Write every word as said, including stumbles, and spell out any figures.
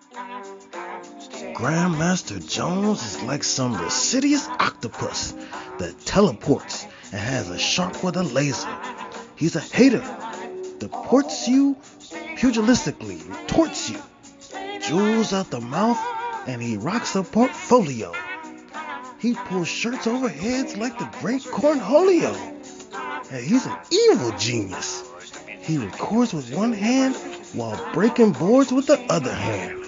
Grandmaster Jones is like some insidious octopus that teleports and has a shark with a laser. He's a hater, deports you pugilistically, retorts you, jewels out the mouth, and he rocks a portfolio. He pulls shirts over heads like the great Cornholio. And he's an evil genius. He records with one hand while breaking boards with the other hand.